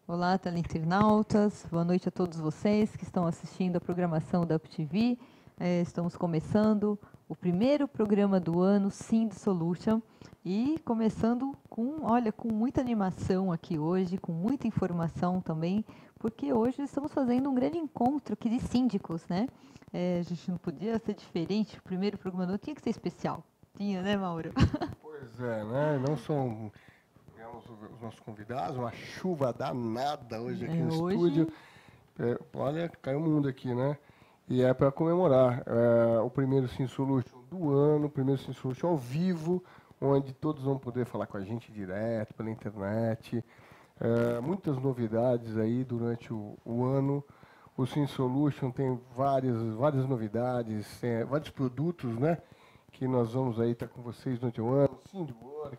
Olá, teleinternautas. Boa noite a todos vocês que estão assistindo a programação da UpTV. Estamos começando o primeiro programa do ano, Sind Solution, e começando com muita animação aqui hoje, com muita informação também, porque hoje estamos fazendo um grande encontro aqui de síndicos, né? A gente não podia ser diferente, o primeiro programa do ano tinha que ser especial. Tinha, né, Mauro? Pois é, né? Não são os nossos convidados, uma chuva danada hoje aqui no estúdio. Olha, caiu o mundo aqui, né? E é para comemorar o primeiro Sind Solution do ano, o primeiro Sind Solution ao vivo, onde todos vão poder falar com a gente direto pela internet. Muitas novidades aí durante o ano. O Sind Solution tem várias novidades, tem vários produtos, né? Que nós vamos aí estar com vocês durante o ano. SindWork,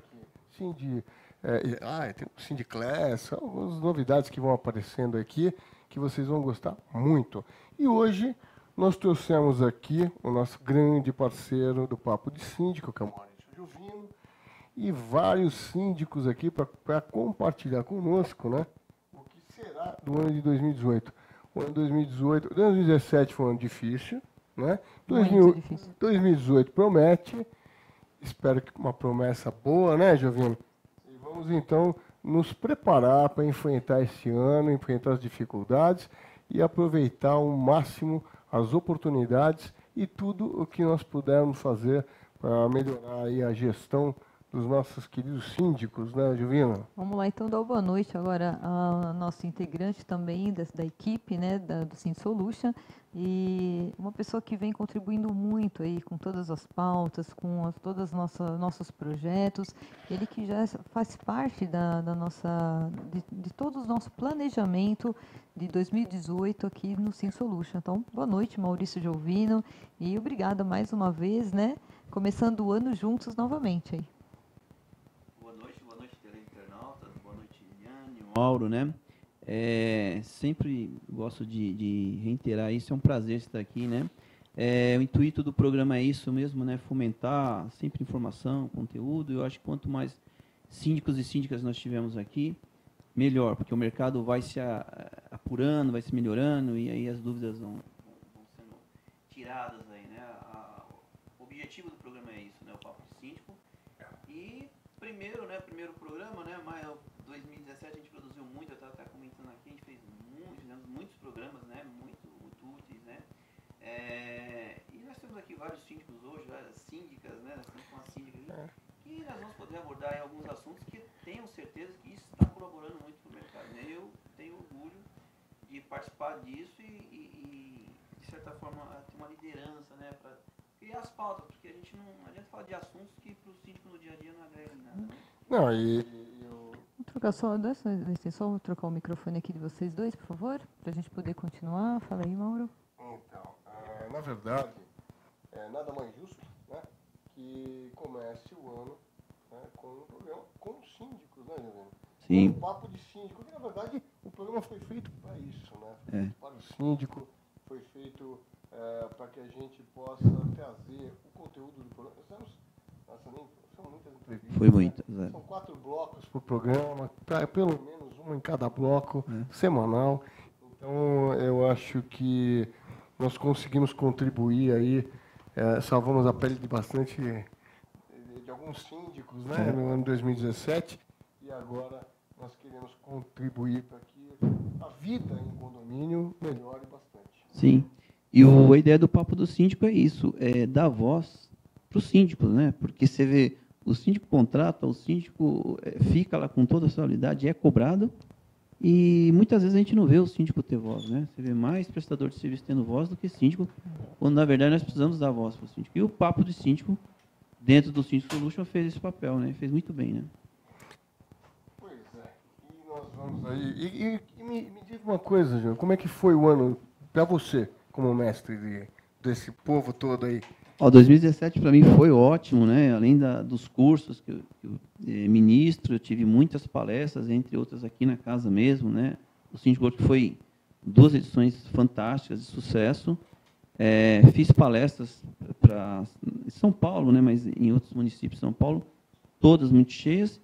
tem o SindClass, algumas novidades que vão aparecendo aqui, que vocês vão gostar muito. E hoje nós trouxemos aqui o nosso grande parceiro do Papo de Síndico, que é o Maurício Jovino, e vários síndicos aqui para compartilhar conosco, né, o que será do ano de 2018. O ano de 2017 foi um ano difícil, né? 2018 promete, espero que uma promessa boa, né, Jovino? E vamos então nos preparar para enfrentar esse ano, enfrentar as dificuldades e aproveitar ao máximo as oportunidades e tudo o que nós pudermos fazer para melhorar aí a gestão dos nossos queridos síndicos, né, Jovino? Vamos lá, então, dar boa noite agora a nosso integrante também da equipe, né, do Sind Solution, e uma pessoa que vem contribuindo muito aí com todas as pautas, com todos os nossos projetos, ele que já faz parte de todo o nosso planejamento de 2018 aqui no Sind Solution. Então, boa noite, Maurício Jovino, e obrigada mais uma vez, né, começando o ano juntos novamente aí. Mauro, né? Sempre gosto de reiterar isso, é um prazer estar aqui, né? O intuito do programa é isso mesmo, né? Fomentar sempre informação, conteúdo. Eu acho que quanto mais síndicos e síndicas nós tivermos aqui, melhor, porque o mercado vai se apurando, vai se melhorando e aí as dúvidas vão sendo tiradas aí, né? O objetivo do programa é isso, né? O Papo de Síndico. E primeiro programa, né? Mas 2017 a gente produziu muito, eu estava até comentando aqui, a gente fizemos muitos programas, né, muito úteis, né, e nós temos aqui vários síndicos hoje, várias síndicas, né, nós temos uma síndica aqui, que nós vamos poder abordar em alguns assuntos que tenho certeza que isso está colaborando muito para o mercado, né, eu tenho orgulho de participar disso e de certa forma, ter uma liderança, né, para criar as pautas, porque a gente não adianta falar de assuntos que para o síndico no dia a dia não agrega em nada, né? Não, Vou trocar o microfone aqui de vocês dois, por favor, para a gente poder continuar. Fala aí, Mauro. Então, na verdade, nada mais justo, né, que comece o ano, né, com um programa com os síndicos, né, Jovino? Sim. Um papo de síndico, que na verdade o programa foi feito para isso, né? Para o síndico, foi feito para que a gente possa trazer o conteúdo do programa. São muitas entrevistas. Foi muitas, né? São 4 blocos por programa, pelo menos um em cada bloco, semanal. Então, eu acho que nós conseguimos contribuir aí, salvamos a pele de bastante, de alguns síndicos, né, no ano 2017, e agora nós queremos contribuir para que a vida em condomínio melhore bastante. Sim, e a ideia do Papo do Síndico é isso, é dar voz para os síndicos, né? Porque você vê, o síndico contrata, o síndico fica lá com toda a sua qualidade, é cobrado, e muitas vezes a gente não vê o síndico ter voz, né? Você vê mais prestador de serviço tendo voz do que síndico, quando na verdade nós precisamos dar voz para o síndico. E o Papo de Síndico, dentro do Sind Solution, fez esse papel, né? Fez muito bem, né? Pois é, e nós vamos aí. E me diga uma coisa, João, como é que foi o ano para você, como mestre desse povo todo aí? 2017 para mim foi ótimo, né? Além dos cursos que eu ministro, eu tive muitas palestras, entre outras aqui na casa mesmo, né? O SindWork foi 2 edições fantásticas, de sucesso. Fiz palestras em São Paulo, né? Mas em outros municípios de São Paulo, todas muito cheias.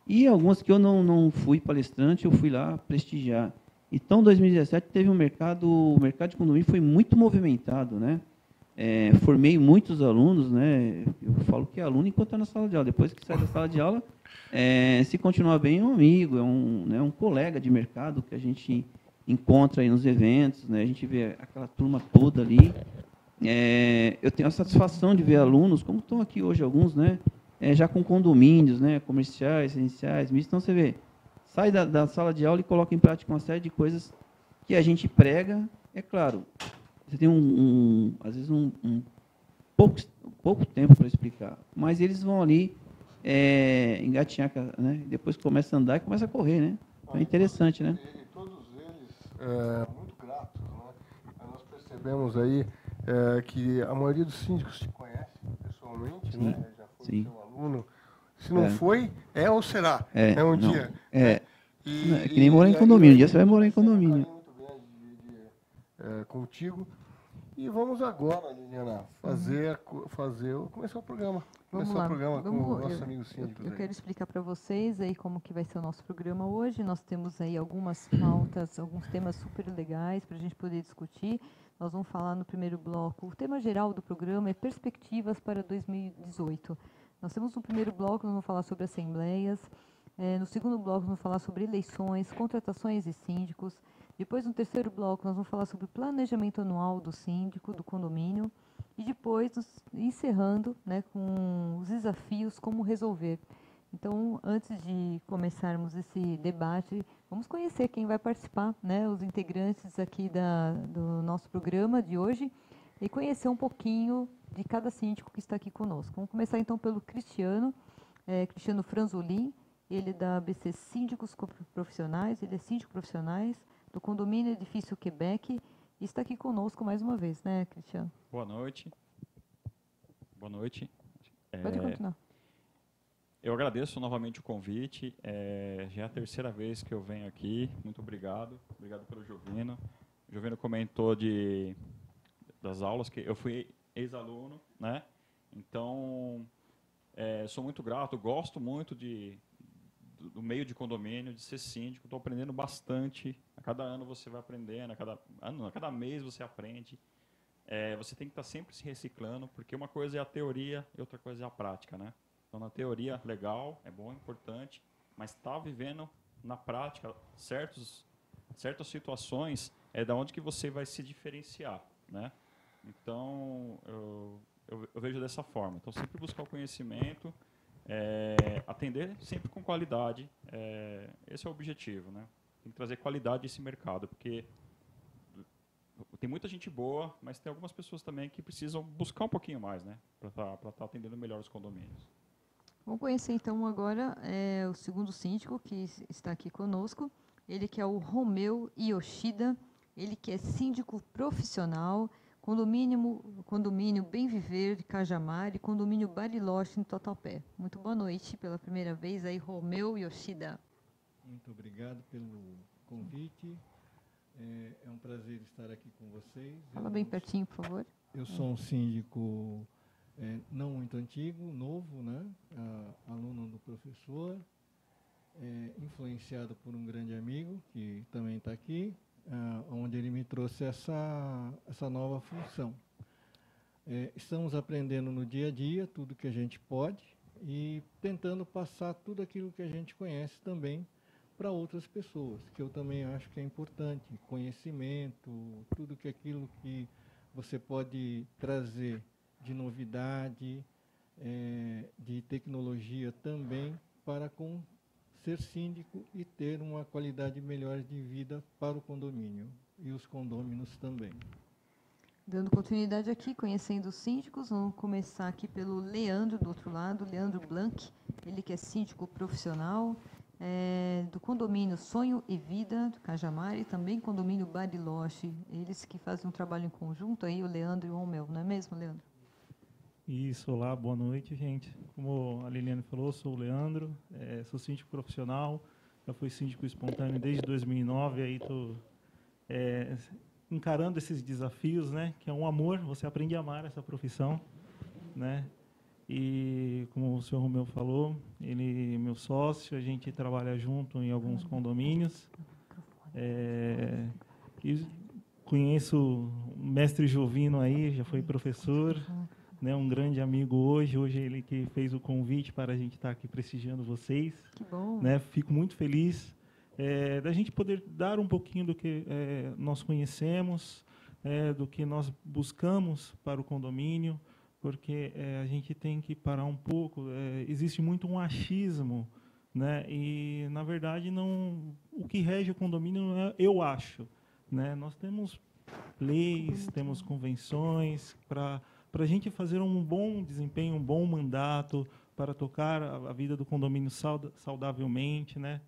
E algumas que eu não fui palestrante, eu fui lá prestigiar. Então, 2017 teve o mercado de condomínio foi muito movimentado, né? Formei muitos alunos, né? Eu falo que é aluno enquanto está na sala de aula. Depois que sai da sala de aula, se continuar bem, é um amigo, né, um colega de mercado que a gente encontra aí nos eventos, né? A gente vê aquela turma toda ali. Eu tenho a satisfação de ver alunos, como estão aqui hoje alguns, né? Já com condomínios, né? Comerciais, residenciais, mistos. Então, você vê, sai da sala de aula e coloca em prática uma série de coisas que a gente prega. É claro, você tem às vezes pouco tempo para explicar, mas eles vão ali engatinhar, né? Depois começa a andar e começa a correr, né? Então é interessante, né? E todos eles muito gratos, né? Nós percebemos aí que a maioria dos síndicos te conhece pessoalmente, Sim, né? Já foi sim. seu aluno. Se não foi, ou será? Um Não, dia. é que nem morar em condomínio. Um dia você vai morar em condomínio. Muito grande contigo. E vamos agora, Liliana, começar o programa. Vamos lá. Com os nossos amigos síndicos. Eu quero explicar para vocês aí como que vai ser o nosso programa hoje. Nós temos aí algumas pautas, alguns temas super legais para a gente poder discutir. Nós vamos falar no primeiro bloco. O tema geral do programa é perspectivas para 2018. Nós temos no primeiro bloco, nós vamos falar sobre assembleias. No segundo bloco, nós vamos falar sobre eleições, contratações de síndicos. Depois, no terceiro bloco, nós vamos falar sobre o planejamento anual do síndico, do condomínio. E depois, encerrando, né, com os desafios, como resolver. Então, antes de começarmos esse debate, vamos conhecer quem vai participar, né, os integrantes aqui do nosso programa de hoje, e conhecer um pouquinho de cada síndico que está aqui conosco. Vamos começar, então, pelo Cristiano Franzolin. Ele é da ABC Síndicos Profissionais, ele é síndico profissionais do condomínio Edifício Quebec, e está aqui conosco mais uma vez, né, Cristiano? Boa noite. Boa noite. Pode continuar. Eu agradeço novamente o convite. Já é a terceira vez que eu venho aqui. Muito obrigado. Obrigado pelo Jovino. O Jovino comentou das aulas, que eu fui ex-aluno, né? Então, sou muito grato, gosto muito do meio de condomínio, de ser síndico, estou aprendendo bastante. A cada ano você vai aprendendo, a cada mês você aprende. Você tem que estar sempre se reciclando, porque uma coisa é a teoria e outra coisa é a prática, né? Então, na teoria, legal, é bom, é importante, mas estar vivendo na prática certas situações é da onde que você vai se diferenciar, né? Então, eu vejo dessa forma. Então, sempre buscar o conhecimento, atender sempre com qualidade. Esse é o objetivo, né? Tem que trazer qualidade a esse mercado, porque tem muita gente boa, mas tem algumas pessoas também que precisam buscar um pouquinho mais, né? Para estar atendendo melhor os condomínios. Vamos conhecer, então, agora o segundo síndico que está aqui conosco. Ele que é o Romeu Yoshida, ele que é síndico profissional, condomínio Bem Viver de Cajamar e condomínio Bariloche em Tatuapé. Muito boa noite pela primeira vez aí, Romeu Yoshida. Muito obrigado pelo convite. É um prazer estar aqui com vocês. Fala bem pertinho, por favor. Eu sou um síndico não muito antigo, novo, né? Aluno do professor, influenciado por um grande amigo que também está aqui, onde ele me trouxe essa nova função. Estamos aprendendo no dia a dia tudo que a gente pode e tentando passar tudo aquilo que a gente conhece também para outras pessoas, que eu também acho que é importante. Conhecimento, tudo aquilo que você pode trazer de novidade, de tecnologia também, para ser síndico e ter uma qualidade melhor de vida para o condomínio e os condôminos também. Dando continuidade aqui, conhecendo os síndicos, vamos começar aqui pelo Leandro, do outro lado, Leandro Blanc, ele que é síndico profissional, do condomínio Sonho e Vida, do Cajamar, e também condomínio Bariloche. Eles que fazem um trabalho em conjunto aí, o Leandro e o Romeu, não é mesmo, Leandro? Isso, olá, boa noite, gente. Como a Liliane falou, sou o Leandro, sou síndico profissional, já fui síndico espontâneo desde 2009, aí estou encarando esses desafios, né, que é um amor, você aprende a amar essa profissão, né, E, como o senhor Romeu falou, ele é meu sócio, a gente trabalha junto em alguns condomínios. E conheço o mestre Jovino aí, já foi professor, né, um grande amigo hoje. Hoje ele que fez o convite para a gente estar aqui prestigiando vocês. Que bom. Né, fico muito feliz da gente poder dar um pouquinho do que nós conhecemos, do que nós buscamos para o condomínio, porque a gente tem que parar um pouco. Existe muito um achismo, né, e, na verdade, o que rege o condomínio não é eu acho. Né? Nós temos leis, temos convenções para a gente fazer um bom desempenho, um bom mandato, para tocar a vida do condomínio saudavelmente, né?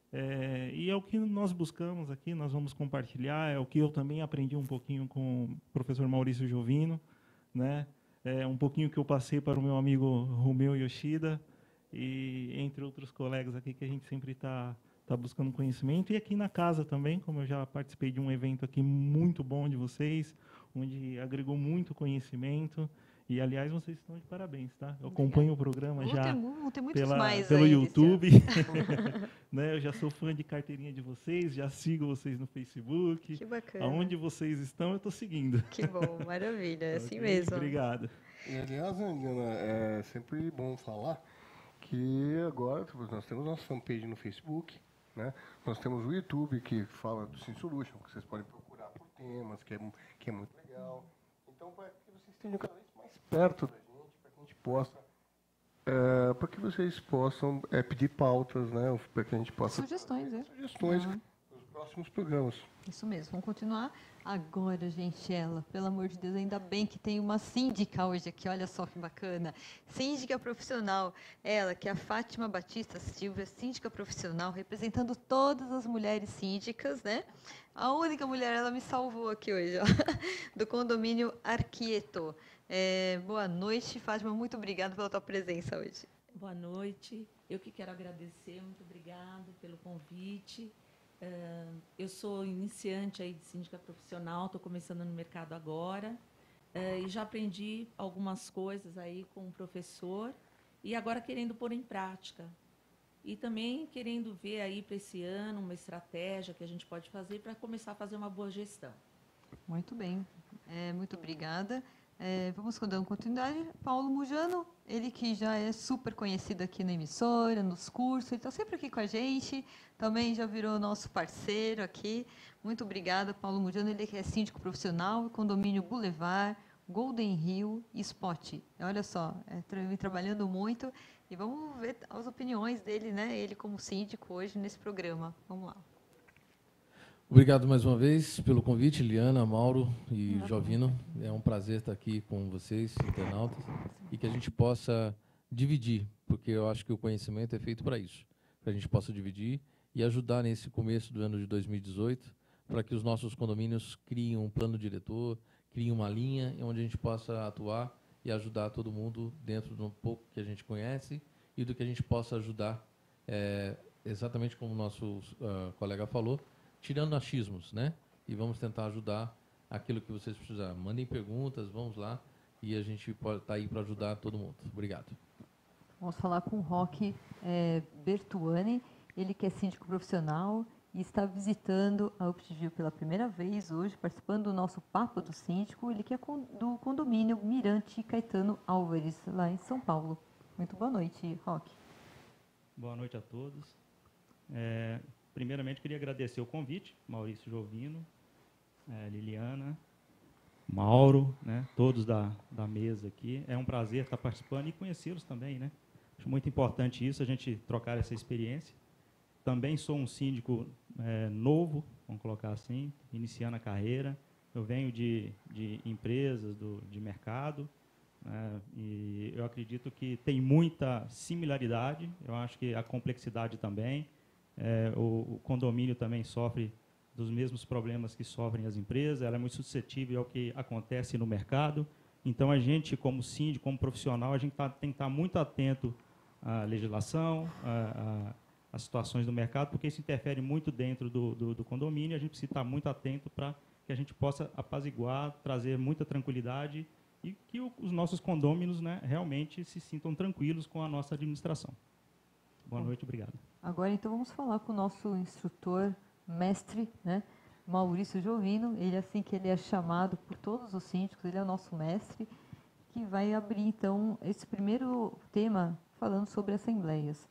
E é o que nós buscamos aqui, nós vamos compartilhar, é o que eu também aprendi um pouquinho com o professor Maurício Jovino, né? Um pouquinho que eu passei para o meu amigo Romeu Yoshida, e entre outros colegas aqui que a gente sempre está buscando conhecimento. E aqui na casa também, como eu já participei de um evento aqui muito bom de vocês, onde agregou muito conhecimento. E, aliás, vocês estão de parabéns, tá? Eu acompanho o programa já pelo YouTube. Né? Eu já sou fã de carteirinha de vocês, já sigo vocês no Facebook. Que bacana. Aonde vocês estão, eu estou seguindo. Que bom, maravilha, é assim mesmo. Obrigado. E, aliás, Ana, é sempre bom falar que agora nós temos nossa fanpage no Facebook, né? Nós temos o YouTube que fala do Sim Solution, que vocês podem procurar por temas, que é muito legal. Então, para que vocês estejam cada vez mais perto da gente, para que a gente possa, para que vocês possam pedir pautas, né? Para que a gente possa Sugestões, sugestões nos próximos programas. Isso mesmo, vamos continuar. Agora, gente, pelo amor de Deus, ainda bem que tem uma síndica hoje aqui, olha só que bacana. Síndica profissional, ela que é a Fátima Batista Silva, síndica profissional, representando todas as mulheres síndicas, né? A única mulher, ela me salvou aqui hoje, ó, do condomínio Arquieto. Boa noite, Fátima, muito obrigada pela tua presença hoje. Boa noite, eu que quero agradecer, muito obrigado pelo convite. Eu sou iniciante aí de síndica profissional, estou começando no mercado agora, e já aprendi algumas coisas aí com o professor, e agora querendo pôr em prática. E também querendo ver aí para esse ano uma estratégia que a gente pode fazer para começar a fazer uma boa gestão. Muito bem, muito obrigada. Vamos dando continuidade. Paulo Mujano, ele que já é super conhecido aqui na emissora, nos cursos, ele está sempre aqui com a gente, também já virou nosso parceiro aqui. Muito obrigada, Paulo Mujano, ele que é síndico profissional, condomínio Boulevard, Golden Hill e Spot. Olha só, vem trabalhando muito e vamos ver as opiniões dele, né? Ele como síndico hoje nesse programa. Vamos lá. Obrigado mais uma vez pelo convite, Liana, Mauro e Jovino. É um prazer estar aqui com vocês, internautas, e que a gente possa dividir, porque eu acho que o conhecimento é feito para isso, para a gente possa dividir e ajudar nesse começo do ano de 2018, para que os nossos condomínios criem um plano diretor, criem uma linha onde a gente possa atuar e ajudar todo mundo dentro do pouco que a gente conhece e do que a gente possa ajudar, exatamente como o nosso colega falou, tirando achismos, né? E vamos tentar ajudar aquilo que vocês precisarem. Mandem perguntas, vamos lá, e a gente pode estar aí para ajudar todo mundo. Obrigado. Vamos falar com o Roque Bertuani, ele que é síndico profissional e está visitando a UPTGIL pela primeira vez hoje, participando do nosso Papo do Síndico, ele que é do condomínio Mirante Caetano Álvares, lá em São Paulo. Muito boa noite, Roque. Boa noite a todos. Primeiramente, queria agradecer o convite, Maurício Jovino, Liliana, Mauro, né, todos da mesa aqui. É um prazer estar participando e conhecê-los também, né? Acho muito importante isso, a gente trocar essa experiência. Também sou um síndico novo, vamos colocar assim, iniciando a carreira. Eu venho de empresas, de mercado, né, e eu acredito que tem muita similaridade, eu acho que a complexidade também. O condomínio também sofre dos mesmos problemas que sofrem as empresas, ela é muito suscetível ao que acontece no mercado. Então, a gente, como síndico, como profissional, a gente tem que estar muito atento à legislação, às situações do mercado, porque isso interfere muito dentro do condomínio, e a gente precisa estar muito atento para que a gente possa apaziguar, trazer muita tranquilidade e que os nossos condôminos, né, realmente se sintam tranquilos com a nossa administração. Boa noite, obrigado. Agora, então, vamos falar com o nosso instrutor, mestre, né, Maurício Jovino. Ele, assim que ele é chamado por todos os síndicos, ele é o nosso mestre, que vai abrir, então, esse primeiro tema falando sobre assembleias.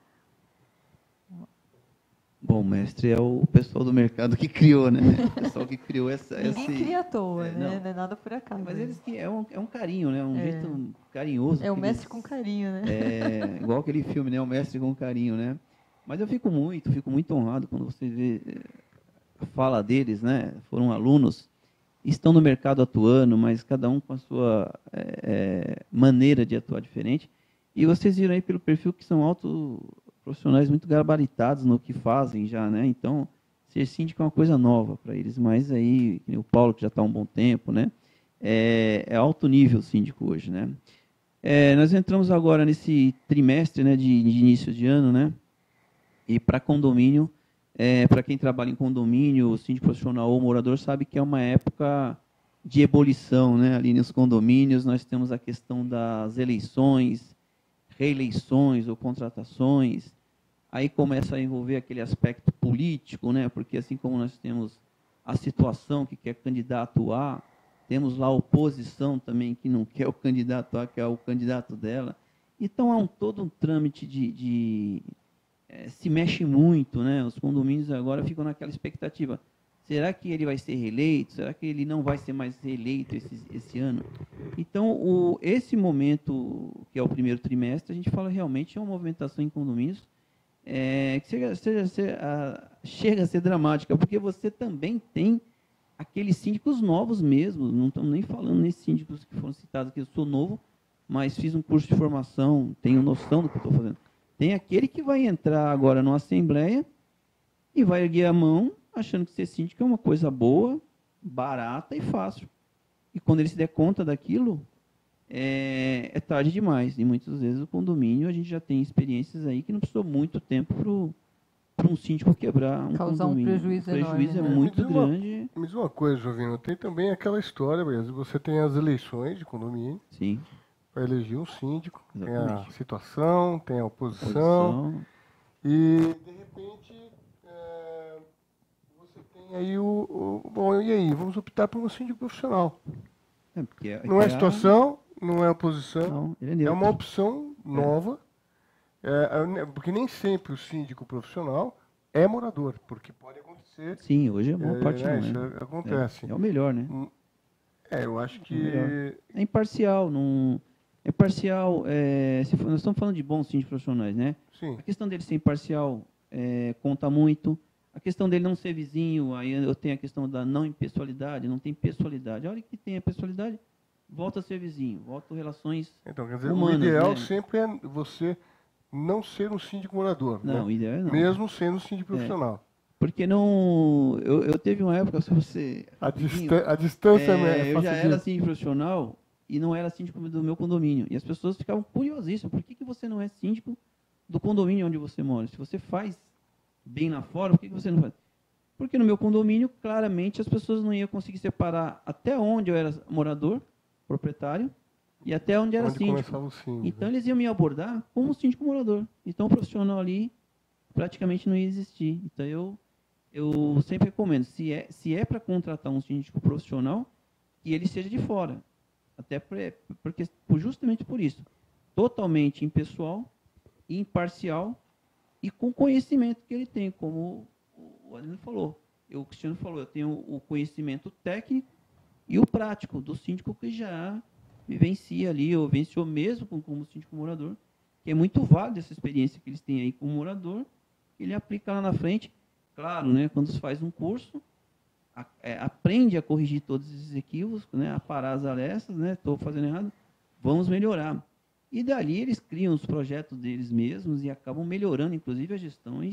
Bom, mestre é o pessoal do mercado que criou, né? O pessoal que criou Ninguém cria à toa, né? Não é nada por acaso. Mas eles que é um carinho, né? Um jeito carinhoso. É o mestre com carinho, né? É igual aquele filme, né? O mestre com carinho, né? Mas eu fico muito honrado quando você vê a fala deles, né? Foram alunos, estão no mercado atuando, mas cada um com a sua maneira de atuar diferente. E vocês viram aí pelo perfil que são profissionais muito gabaritados no que fazem já, né? Então, ser síndico é uma coisa nova para eles, mas aí, o Paulo, que já está há um bom tempo, né? É alto nível síndico hoje, né? Nós entramos agora nesse trimestre, né, de início de ano, né? E para condomínio, para quem trabalha em condomínio, síndico profissional ou morador, sabe que é uma época de ebulição, né? Ali nos condomínios, nós temos a questão das eleições, reeleições ou contratações. Aí começa a envolver aquele aspecto político, né? Porque assim como nós temos a situação que quer candidato A, temos lá a oposição também que não quer o candidato A, que é o candidato dela. Então há todo um trâmite se mexe muito, né? Os condomínios agora ficam naquela expectativa. Será que ele vai ser reeleito? Será que ele não vai ser mais reeleito esse ano? Então, esse momento, que é o primeiro trimestre, a gente fala realmente é uma movimentação em condomínios que chega a ser dramática, porque você também tem aqueles síndicos novos mesmo, não estamos nem falando nesses síndicos que foram citados aqui, eu sou novo, mas fiz um curso de formação, tenho noção do que estou fazendo. Tem aquele que vai entrar agora numa assembleia e vai erguer a mão, achando que ser síndico é uma coisa boa, barata e fácil. E quando ele se der conta daquilo, é tarde demais. E muitas vezes o condomínio, a gente já tem experiências aí que não precisou muito tempo para um síndico quebrar um causar condomínio. Um prejuízo enorme, é muito grande. Me diz uma coisa, Jovino, tem também aquela história, mesmo. Você tem as eleições de condomínio. Sim. Para eleger um síndico. Exatamente. Tem a situação, tem a oposição. E, de repente, você tem aí bom, e aí? Vamos optar por um síndico profissional. Não é situação, não é oposição. Não, é uma opção nova. Porque nem sempre o síndico profissional é morador, porque pode acontecer. Sim, hoje é uma parte não, isso acontece. É o melhor, né? Eu acho que... É imparcial, não... É parcial, nós estamos falando de bons síndicos profissionais, né? Sim. A questão dele ser imparcial conta muito. A questão dele não ser vizinho, aí eu tenho a questão da não impessoalidade, não tem pessoalidade. A hora que tem a pessoalidade, volta a ser vizinho, volta a relações Então, quer dizer, humanas, o ideal né? sempre é você não ser um síndico morador. Não, né? o ideal é não. Mesmo sendo um síndico profissional. Porque não... Eu teve uma época, se você... A distância é eu já era síndico profissional e não era síndico do meu condomínio. E as pessoas ficavam curiosíssimas. Por que você não é síndico do condomínio onde você mora? Se você faz bem lá fora, por que você não faz? Porque no meu condomínio, claramente, as pessoas não iam conseguir separar até onde eu era morador, proprietário, e até onde era síndico. Então, eles iam me abordar como síndico morador. Então, o profissional ali praticamente não ia existir. Então, eu sempre recomendo, se é para contratar um síndico profissional, que ele seja de fora. Até porque, justamente por isso, totalmente impessoal, imparcial e com conhecimento que ele tem, como o Adriano falou. O Cristiano falou, eu tenho o conhecimento técnico e o prático do síndico que já vivencia ali, ou vivenciou mesmo como síndico morador, que é muito válido essa experiência que eles têm aí como morador, ele aplica lá na frente. Claro, né, quando se faz um curso, aprende a corrigir todos esses equívocos, né, a parar as arestas, né, estou fazendo errado, vamos melhorar. E dali eles criam os projetos deles mesmos e acabam melhorando, inclusive, as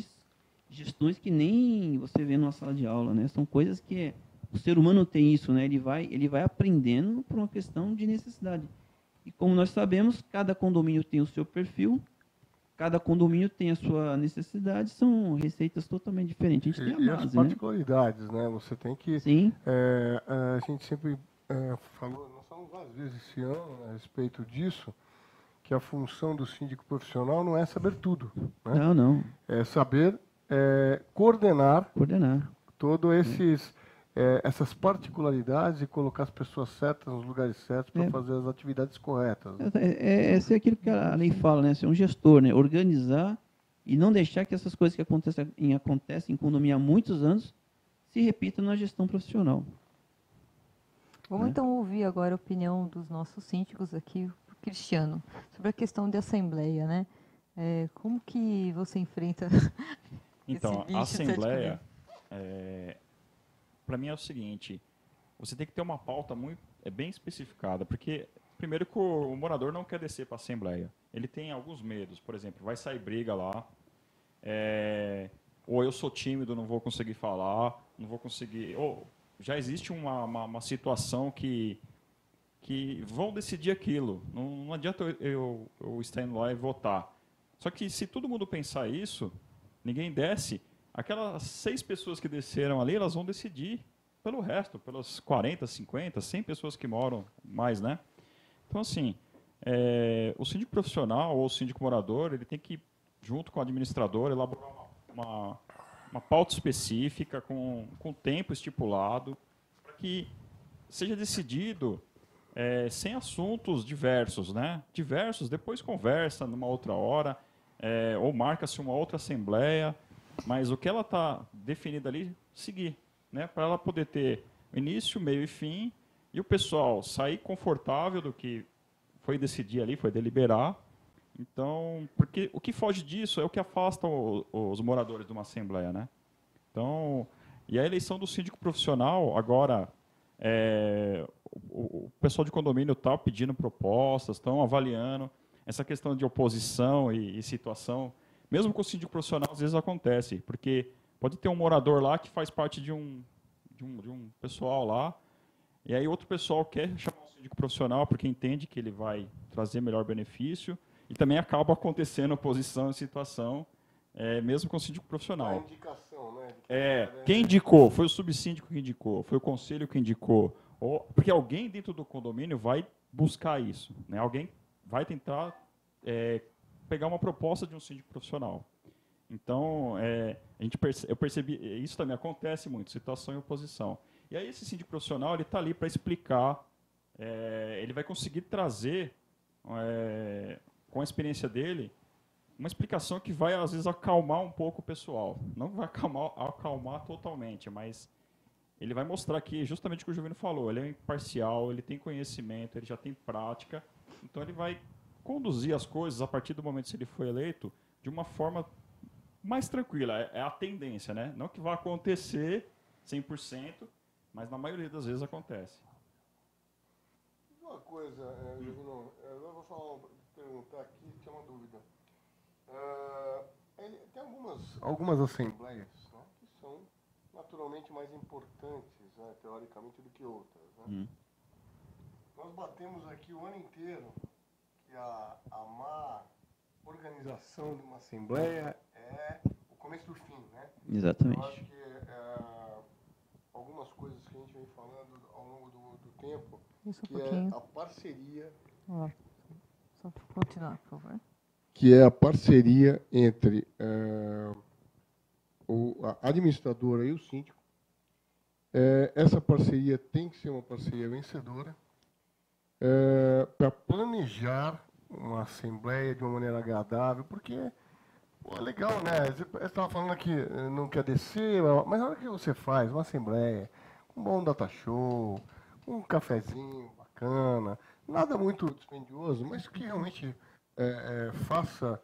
gestões que nem você vê numa sala de aula, né, são coisas que o ser humano tem isso, né, ele vai aprendendo por uma questão de necessidade. E como nós sabemos, cada condomínio tem o seu perfil, cada condomínio tem a sua necessidade, são receitas totalmente diferentes. A gente tem a base, as particularidades, né? Você tem que... Sim. A gente sempre falou, não só falamos várias vezes esse ano a respeito disso, que a função do síndico profissional não é saber tudo. Né? Não. É saber coordenar todos essas particularidades e colocar as pessoas certas nos lugares certos para fazer as atividades corretas. Né? É aquilo que a lei fala, né? Ser um gestor, né? Organizar e não deixar que essas coisas que acontecem em condomínio há muitos anos se repitam na gestão profissional. Vamos então ouvir agora a opinião dos nossos síndicos aqui, Cristiano, sobre a questão de assembleia, né? Como que você enfrenta Então, esse bicho a assembleia, de para mim é o seguinte, você tem que ter uma pauta bem especificada, porque primeiro que o morador não quer descer para a assembleia, ele tem alguns medos, por exemplo, vai sair briga lá, ou eu sou tímido, não vou conseguir falar, não vou conseguir, ou já existe uma situação que vão decidir aquilo. Não adianta eu estar indo lá e votar. Só que se todo mundo pensar isso, ninguém desce, aquelas 6 pessoas que desceram ali, elas vão decidir pelo resto, pelas 40, 50, 100 pessoas que moram mais, né? Então, assim, o síndico profissional ou o síndico morador, ele tem que, junto com o administrador, elaborar uma pauta específica, com tempo estipulado, para que seja decidido sem assuntos diversos, né? Diversos, depois conversa numa outra hora, ou marca-se uma outra assembleia, mas o que ela está definida ali, seguir, né? Para ela poder ter início, meio e fim, e o pessoal sair confortável do que foi decidir ali, foi deliberar. Então, porque o que foge disso é o que afasta os moradores de uma assembleia, né? Então, e a eleição do síndico profissional, agora, o pessoal de condomínio está pedindo propostas, estão avaliando essa questão de oposição e situação. Mesmo com o síndico profissional, às vezes acontece, porque pode ter um morador lá que faz parte de um pessoal lá, e aí outro pessoal quer chamar o síndico profissional porque entende que ele vai trazer melhor benefício, e também acaba acontecendo oposição e situação, mesmo com o síndico profissional. A indicação, né? Quem indicou? Foi o subsíndico que indicou, foi o conselho que indicou, porque alguém dentro do condomínio vai buscar isso, né? Alguém vai tentar pegar uma proposta de um síndico profissional. Então, eu percebi, isso também acontece muito, situação e oposição. E aí esse síndico profissional, ele está ali para explicar, ele vai conseguir trazer, com a experiência dele, uma explicação que vai, às vezes, acalmar um pouco o pessoal. Não vai acalmar totalmente, mas ele vai mostrar que, justamente o que o Jovino falou, ele é imparcial, ele tem conhecimento, ele já tem prática, então ele vai conduzir as coisas, a partir do momento que ele foi eleito, de uma forma mais tranquila. É a tendência, né? Não que vá acontecer 100%, mas na maioria das vezes acontece. Uma coisa, Jovino, eu vou perguntar aqui, tinha uma dúvida. Tem algumas assembleias, né, que são naturalmente mais importantes, né, teoricamente, do que outras. Né? Nós batemos aqui o ano inteiro que a má organização de uma assembleia é o começo do fim, né? Exatamente. Eu acho que algumas coisas que a gente vem falando ao longo do tempo, que é a parceria... Só continuar, por favor. Que é a parceria entre a administradora e o síndico. Essa parceria tem que ser uma parceria vencedora para planejar uma assembleia de uma maneira agradável, porque é legal, né? Você estava falando aqui, não quer descer, mas na hora que você faz uma assembleia, um bom data show, um cafezinho bacana, nada muito dispendioso, mas que realmente faça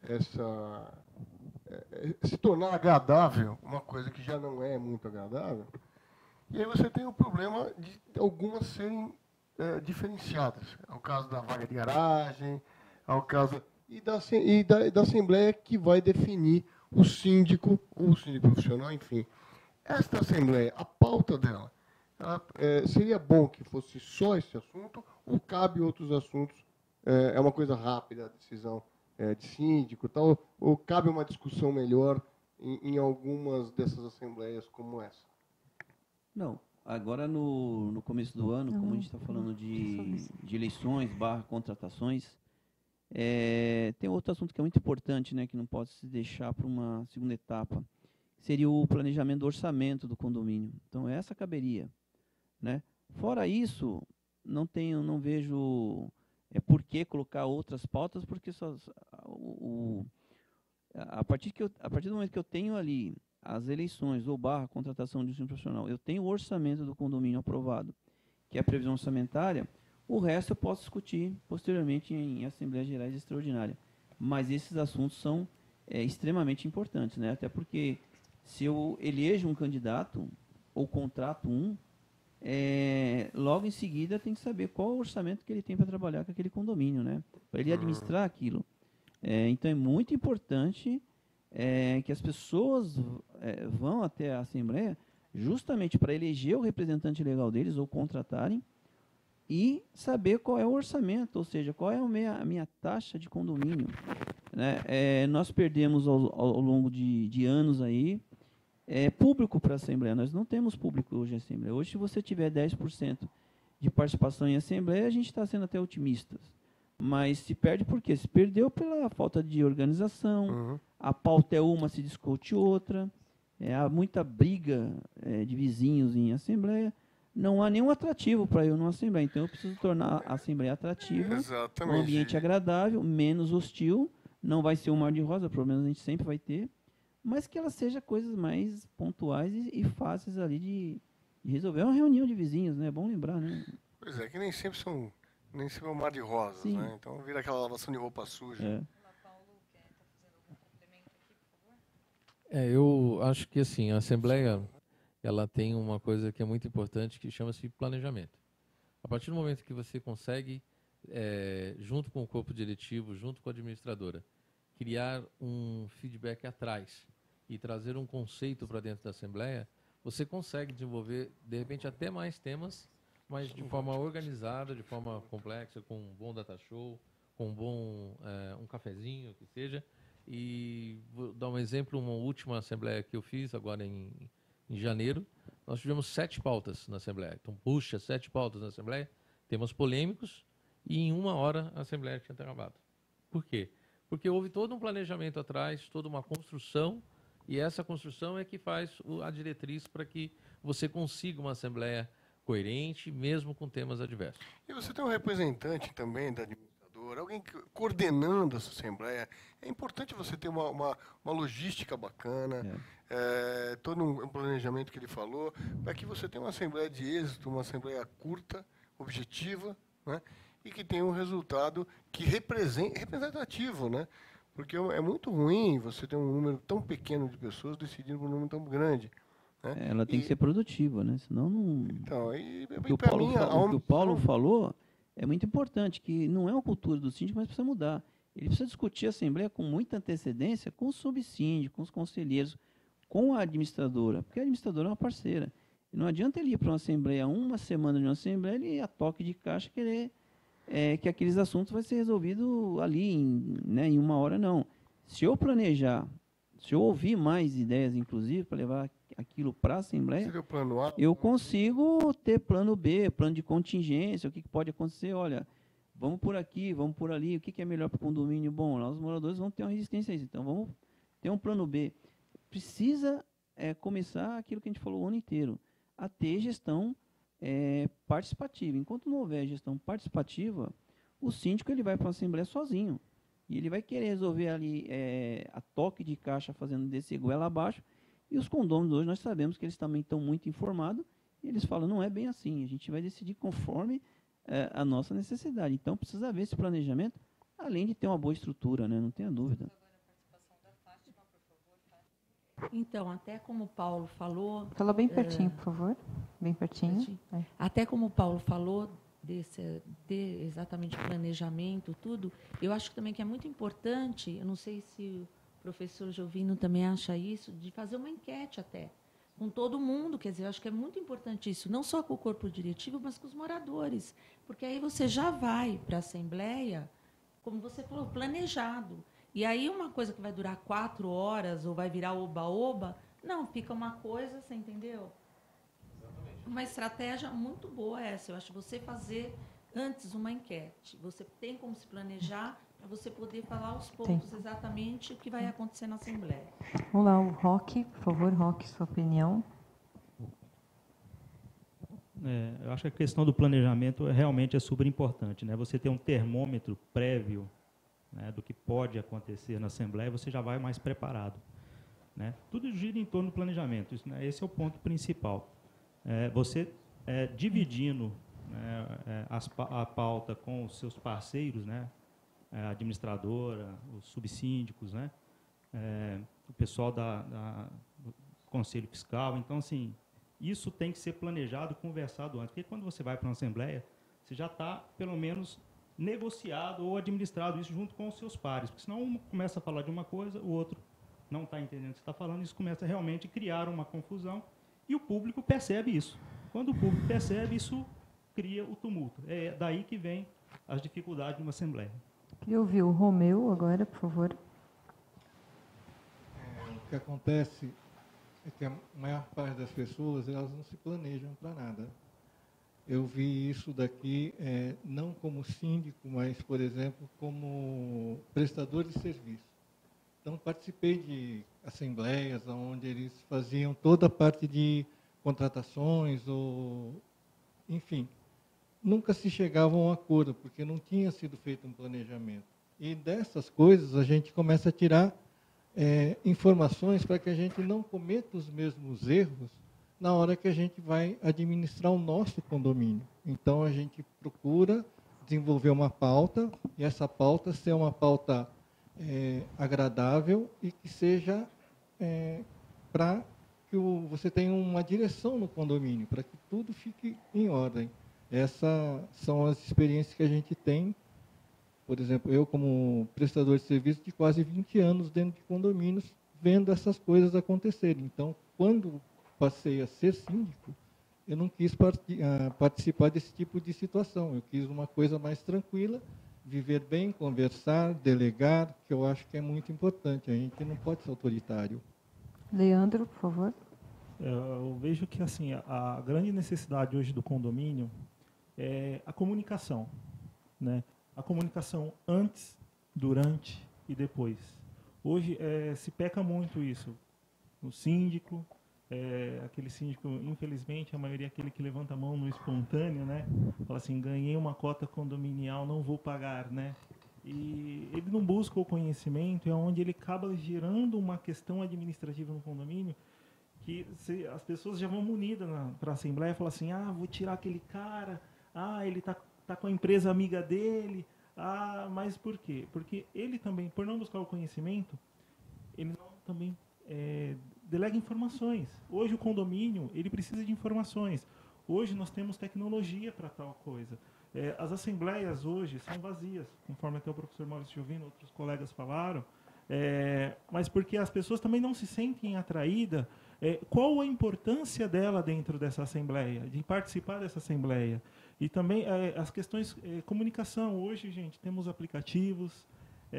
se tornar agradável, uma coisa que já não é muito agradável. E aí você tem o problema de algumas serem diferenciadas. É o caso da vaga de garagem, é o caso da assembleia que vai definir o síndico profissional, enfim. Esta assembleia, a pauta dela, seria bom que fosse só esse assunto ou cabe outros assuntos? É uma coisa rápida a decisão de síndico, tal, ou cabe uma discussão melhor em algumas dessas assembleias como essa? Não. agora no começo do ano, como a gente está falando de eleições / contratações, tem outro assunto que é muito importante, né, que não pode se deixar para uma segunda etapa, seria o planejamento do orçamento do condomínio. Então, essa caberia, né? Fora isso, não vejo por que colocar outras pautas, porque a partir do momento que eu tenho ali as eleições ou / contratação de ensino profissional, eu tenho o orçamento do condomínio aprovado, que é a previsão orçamentária, o resto eu posso discutir posteriormente em Assembleias Gerais Extraordinária. Mas esses assuntos são extremamente importantes, né? Até porque se eu elejo um candidato ou contrato logo em seguida tem que saber qual o orçamento que ele tem para trabalhar com aquele condomínio, né? Para ele administrar aquilo. Então é muito importante que as pessoas vão até a Assembleia justamente para eleger o representante legal deles ou contratarem e saber qual é o orçamento, ou seja, qual é a minha taxa de condomínio, né? Nós perdemos ao longo de anos aí público para a Assembleia. Nós não temos público hoje em Assembleia. Hoje, se você tiver 10% de participação em Assembleia, a gente está sendo até otimistas. Mas se perde por quê? Se perdeu pela falta de organização, a pauta é uma, se discute outra, há muita briga de vizinhos em Assembleia, não há nenhum atrativo para eu numa Assembleia. Então, eu preciso tornar a Assembleia atrativa, um ambiente agradável, menos hostil, não vai ser um mar de rosa, problemas a gente sempre vai ter, mas que ela seja coisas mais pontuais e fáceis ali de resolver. É uma reunião de vizinhos, né? É bom lembrar, né? Pois é, que nem sempre é um mar de rosas, né? Então vira aquela lavação de roupa suja. Eu acho que assim, a Assembleia ela tem uma coisa que é muito importante que chama-se planejamento. A partir do momento que você consegue, junto com o corpo diretivo, junto com a administradora, criar um feedback atrás e trazer um conceito para dentro da Assembleia, você consegue desenvolver, de repente, até mais temas, mas de forma organizada, de forma complexa, com um bom data show, com um cafezinho, que seja. E vou dar um exemplo, uma última Assembleia que eu fiz, agora em janeiro, nós tivemos 7 pautas na Assembleia. Então, 7 pautas na Assembleia, temas polêmicos, e em 1 hora a Assembleia tinha acabado. Por quê? Porque houve todo um planejamento atrás, toda uma construção, e essa construção é que faz a diretriz para que você consiga uma Assembleia coerente, mesmo com temas adversos. E você tem um representante também da administradora, alguém coordenando essa Assembleia. É importante você ter uma logística bacana, todo um planejamento que ele falou, para que você tenha uma Assembleia de êxito, uma Assembleia curta, objetiva, né? E que tenha um resultado que representativo, né? Porque é muito ruim você ter um número tão pequeno de pessoas decidindo por um número tão grande. Né? Ela tem que ser produtiva, né? Senão não... Então, o que o Paulo falou é muito importante, que não é uma cultura do síndico, mas precisa mudar. Ele precisa discutir a Assembleia com muita antecedência com o subsíndico, com os conselheiros, com a administradora, porque a administradora é uma parceira. E não adianta ele ir para uma Assembleia, uma semana de uma Assembleia, ele a toque de caixa querer que aqueles assuntos vai ser resolvido ali em 1 hora, não. Se eu planejar, se eu ouvir mais ideias, inclusive, para levar aquilo para a Assembleia, eu consigo ter plano B, plano de contingência, o que pode acontecer, olha, vamos por aqui, vamos por ali, o que é melhor para o condomínio? Bom, lá os moradores vão ter uma resistência a isso, então vamos ter um plano B. Precisa começar aquilo que a gente falou o ano inteiro, a ter gestão participativa. Enquanto não houver gestão participativa, o síndico ele vai para a Assembleia sozinho. E ele vai querer resolver ali a toque de caixa fazendo desse goela abaixo. E os condôminos hoje nós sabemos que eles também estão muito informados. E eles falam, não é bem assim, a gente vai decidir conforme a nossa necessidade. Então precisa haver esse planejamento, além de ter uma boa estrutura, né? Não tenha dúvida. Então, até como o Paulo falou... Fala bem pertinho, por favor. Bem pertinho. Até como o Paulo falou, exatamente planejamento, tudo, eu acho também que é muito importante, eu não sei se o professor Jovino também acha isso, de fazer uma enquete até, com todo mundo, quer dizer, eu acho que é muito importante isso, não só com o corpo diretivo, mas com os moradores, porque aí você já vai para a Assembleia, como você falou, planejado. E aí uma coisa que vai durar 4 horas ou vai virar oba-oba, não, fica uma coisa, você entendeu? Exatamente. Uma estratégia muito boa essa. Eu acho você fazer antes uma enquete. Você tem como se planejar para você poder falar aos poucos exatamente o que vai acontecer na Assembleia. Vamos lá, o Roque, por favor, Roque, sua opinião. Eu acho que a questão do planejamento realmente é super importante, né? Você ter um termômetro prévio, né, do que pode acontecer na Assembleia, você já vai mais preparado, né? Tudo gira em torno do planejamento. Isso, né, esse é o ponto principal. Você dividindo, né, a pauta com os seus parceiros, né, a administradora, os subsíndicos, né, o pessoal do Conselho Fiscal. Então, assim, isso tem que ser planejado, conversado antes. Porque quando você vai para uma Assembleia, você já está, pelo menos, negociado ou administrado isso junto com os seus pares. Porque senão um começa a falar de uma coisa, o outro não está entendendo o que você está falando, isso começa realmente a criar uma confusão e o público percebe isso. Quando o público percebe, isso cria o tumulto. É daí que vem as dificuldades de uma Assembleia. Queria ouvir o Romeu agora, por favor. O que acontece é que a maior parte das pessoas, elas não se planejam para nada. Eu vi isso daqui, não como síndico, mas, por exemplo, como prestador de serviço. Então, participei de assembleias onde eles faziam toda a parte de contratações, enfim. Nunca se chegava a um acordo, porque não tinha sido feito um planejamento. E dessas coisas a gente começa a tirar informações para que a gente não cometa os mesmos erros na hora que a gente vai administrar o nosso condomínio. Então, a gente procura desenvolver uma pauta, e essa pauta ser uma pauta agradável e que seja para que você tenha uma direção no condomínio, para que tudo fique em ordem. Essas são as experiências que a gente tem. Por exemplo, eu como prestador de serviço de quase 20 anos dentro de condomínios, vendo essas coisas acontecerem. Então, quando passei a ser síndico, eu não quis participar desse tipo de situação. Eu quis uma coisa mais tranquila, viver bem, conversar, delegar, que eu acho que é muito importante. A gente não pode ser autoritário. Leandro, por favor. Eu vejo que assim a grande necessidade hoje do condomínio é a comunicação, né? A comunicação antes, durante e depois. Hoje se peca muito isso. O síndico, aquele síndico, infelizmente, a maioria é aquele que levanta a mão no espontâneo, né? Fala assim, ganhei uma cota condominial, não vou pagar, né? E ele não busca o conhecimento, é onde ele acaba gerando uma questão administrativa no condomínio, que as pessoas já vão munidas para a Assembleia e falam assim, vou tirar aquele cara, ele tá com a empresa amiga dele, mas por quê? Porque ele também, por não buscar o conhecimento, ele não também delega informações. Hoje o condomínio, ele precisa de informações. Hoje nós temos tecnologia para tal coisa. As assembleias hoje são vazias, conforme até o professor Maurício Giovino e outros colegas falaram, mas porque as pessoas também não se sentem atraídas. Qual a importância dela dentro dessa assembleia, de participar dessa assembleia? E também as questões comunicação. Hoje, gente, temos aplicativos,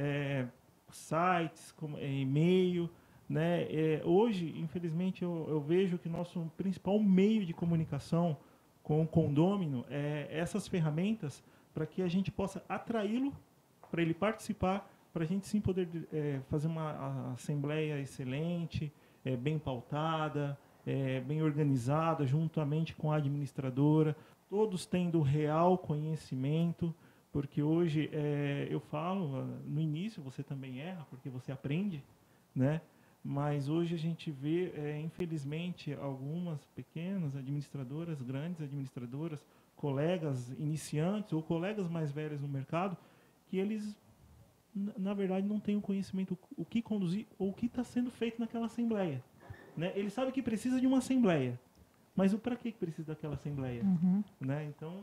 sites, e-mail, né? Hoje, infelizmente, eu vejo que nosso principal meio de comunicação com o condômino é essas ferramentas para que a gente possa atraí-lo, para ele participar, para a gente sim poder fazer uma assembleia excelente, bem pautada, bem organizada, juntamente com a administradora, todos tendo real conhecimento, porque hoje, eu falo, no início você também erra, porque você aprende, né? Mas hoje a gente vê, infelizmente, algumas pequenas administradoras, grandes administradoras, colegas iniciantes ou colegas mais velhos no mercado, que eles, na verdade, não têm o conhecimento o que conduzir ou o que está sendo feito naquela assembleia, né? Ele sabe que precisa de uma assembleia, mas para que precisa daquela assembleia? Uhum. Né? Então,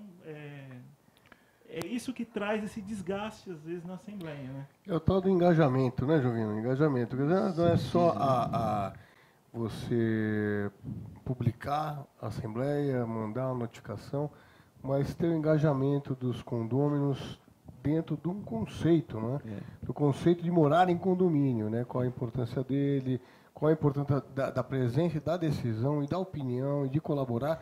é isso que traz esse desgaste, às vezes, na assembleia, né? É o tal do engajamento, né, Jovino? Engajamento. Não é só você publicar a assembleia, mandar uma notificação, mas ter o engajamento dos condôminos dentro de um conceito, né? Do conceito de morar em condomínio, né? Qual a importância dele, qual a importância da presença e da decisão e da opinião e de colaborar.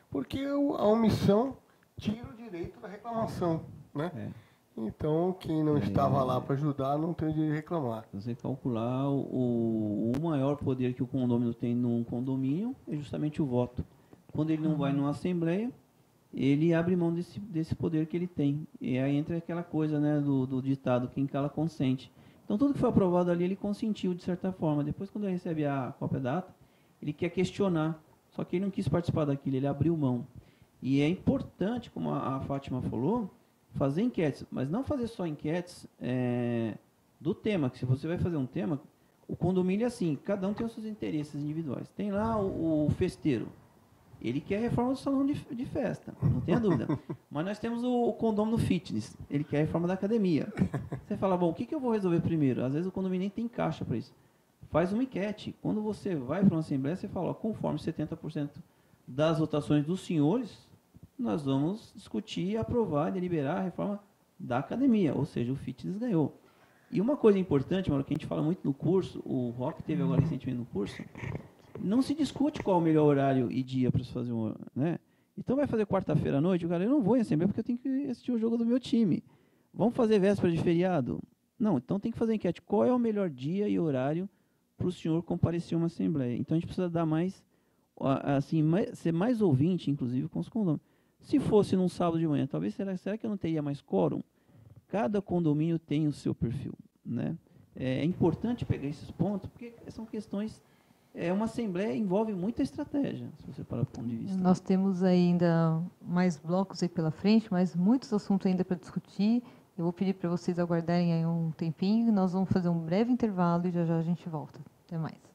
porque a omissão tira o direito da reclamação, né? Então, quem não estava lá para ajudar não tem o direito de reclamar. Você calcular o maior poder que o condômino tem num condomínio é justamente o voto. Quando ele não vai numa assembleia, ele abre mão desse poder que ele tem. E aí entra aquela coisa, né, do ditado, quem cala consente. Então, tudo que foi aprovado ali, ele consentiu, de certa forma. Depois, quando ele recebe a cópia da ata, ele quer questionar. Só que ele não quis participar daquilo, ele abriu mão. E é importante, como a Fátima falou, fazer enquetes, mas não fazer só enquetes do tema, que se você vai fazer um tema, o condomínio é assim, cada um tem os seus interesses individuais. Tem lá o festeiro, ele quer a reforma do salão de festa, não tenha dúvida. Mas nós temos o condômino fitness, ele quer a reforma da academia. Você fala, bom, o que eu vou resolver primeiro? Às vezes o condomínio nem tem caixa para isso. Faz uma enquete. Quando você vai para uma assembleia, você fala, ó, conforme 70% das votações dos senhores, nós vamos discutir, aprovar, deliberar a reforma da academia, ou seja, o fitness ganhou. E uma coisa importante, Mauro, que a gente fala muito no curso, o Rock teve agora recentemente no curso, não se discute qual é o melhor horário e dia para se fazer né? Então vai fazer quarta-feira à noite, o cara, eu não vou em assembleia porque eu tenho que assistir o jogo do meu time. Vamos fazer véspera de feriado? Não, então tem que fazer enquete. Qual é o melhor dia e horário para o senhor comparecer a uma assembleia? Então a gente precisa dar mais, assim, ser mais ouvinte, inclusive, com os condôminos. Se fosse num sábado de manhã, talvez, será que eu não teria mais quórum? Cada condomínio tem o seu perfil, né? É importante pegar esses pontos, porque são questões... uma assembleia envolve muita estratégia, se você parar do ponto de vista. Nós temos ainda mais blocos aí pela frente, mas muitos assuntos ainda para discutir. Eu vou pedir para vocês aguardarem aí um tempinho, nós vamos fazer um breve intervalo e já já a gente volta. Até mais.